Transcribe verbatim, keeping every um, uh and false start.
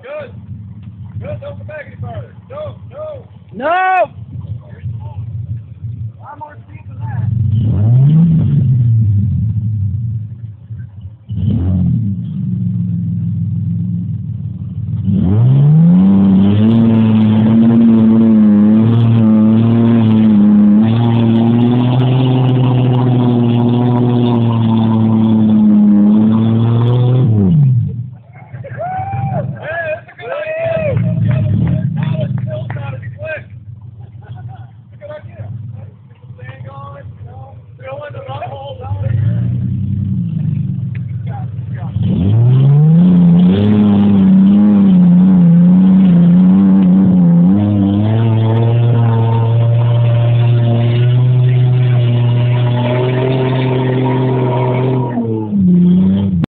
Good. Good. Don't come back any farther. No. No. No! I'm on